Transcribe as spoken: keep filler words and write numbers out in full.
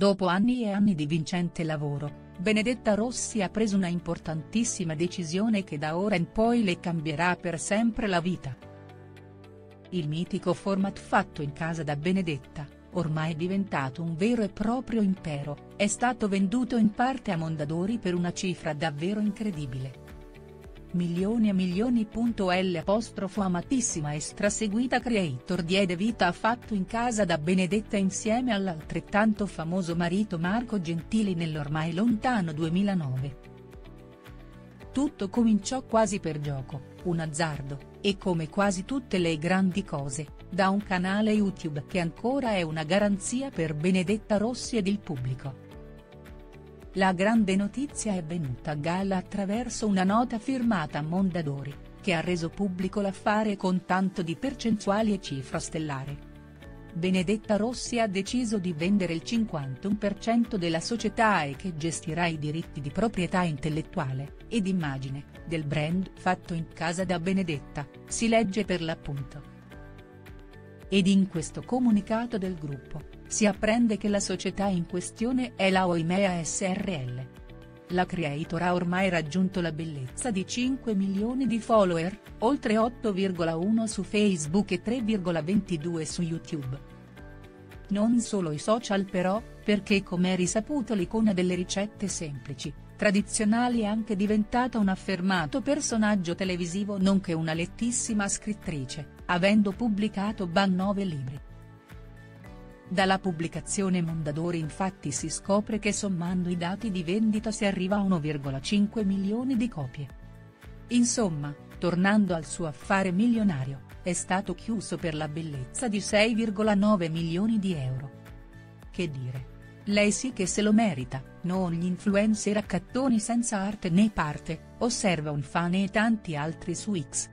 Dopo anni e anni di vincente lavoro, Benedetta Rossi ha preso una importantissima decisione che da ora in poi le cambierà per sempre la vita. Il mitico format Fatto in casa da Benedetta, ormai diventato un vero e proprio impero, è stato venduto in parte a Mondadori per una cifra davvero incredibile. Milioni e milioni. L'apostrofo amatissima e straseguita creator diede vita a Fatto in casa da Benedetta insieme all'altrettanto famoso marito Marco Gentili nell'ormai lontano duemilanove. Tutto cominciò quasi per gioco, un azzardo, e come quasi tutte le grandi cose, da un canale YouTube che ancora è una garanzia per Benedetta Rossi ed il pubblico. La grande notizia è venuta a galla attraverso una nota firmata a Mondadori, che ha reso pubblico l'affare con tanto di percentuali e cifra stellare. Benedetta Rossi ha deciso di vendere il cinquantuno per cento della società e che gestirà i diritti di proprietà intellettuale, ed immagine, del brand Fatto in casa da Benedetta, si legge per l'appunto. Ed in questo comunicato del gruppo, si apprende che la società in questione è la Oimea S R L. La creator ha ormai raggiunto la bellezza di cinque milioni di follower, oltre otto virgola uno su Facebook e tre virgola ventidue su YouTube. Non solo i social però, perché come è risaputo l'icona delle ricette semplici, tradizionali è anche diventata un affermato personaggio televisivo nonché una lettissima scrittrice, avendo pubblicato ben nove libri. Dalla pubblicazione Mondadori infatti si scopre che sommando i dati di vendita si arriva a uno virgola cinque milioni di copie. Insomma, tornando al suo affare milionario, è stato chiuso per la bellezza di sei virgola nove milioni di euro. Che dire? Lei sì che se lo merita, non gli influencer accattoni senza arte né parte, osserva un fan e tanti altri su X.